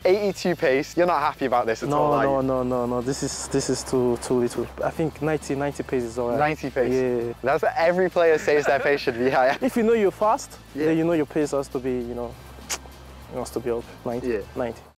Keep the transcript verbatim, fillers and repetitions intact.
eighty-two pace. You're not happy about this at no, all, are No, you? no, no, no. This is this is too too little. I think ninety, ninety pace is alright. ninety pace. Yeah. That's what every player says their pace should be higher. If you know you're fast, yeah. then you know your pace has to be, you know, it has to be up ninety. Yeah. ninety.